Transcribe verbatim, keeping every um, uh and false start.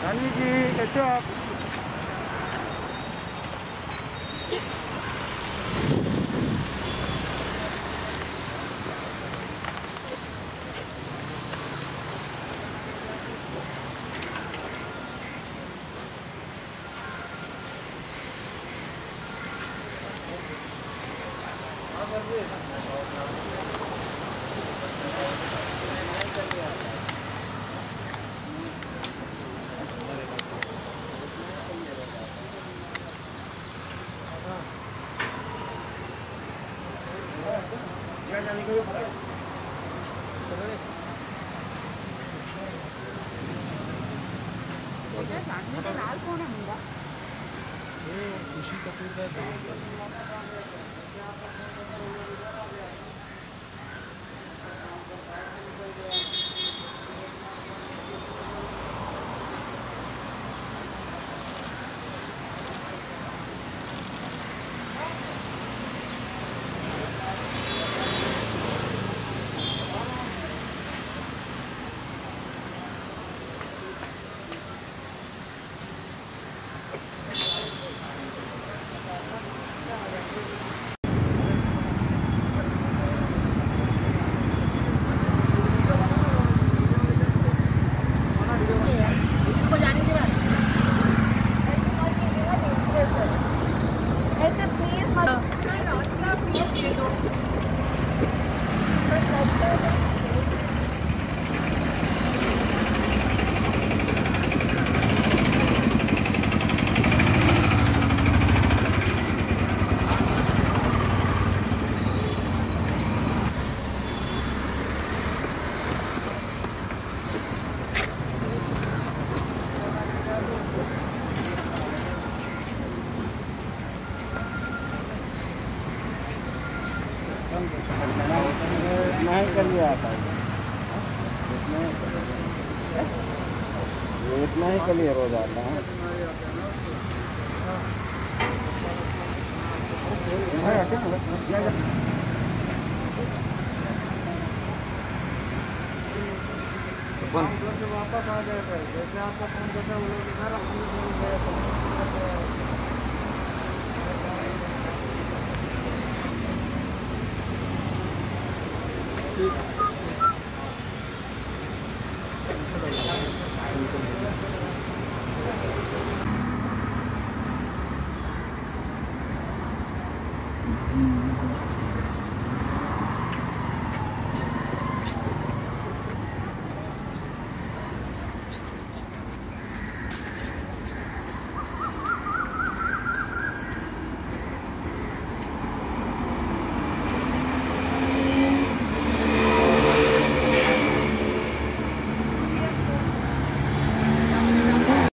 रानी जी कैसे हो आप? लाल कौन है मुंडा? ये खुशी कपूर का दोस्त है। नहीं कर लिया आता है इतना ही कर लिया रोज आता है। वापस आ जाएगा जैसे आपका फोन करता वो लोग घर अपने फोन गए Mm-hmm.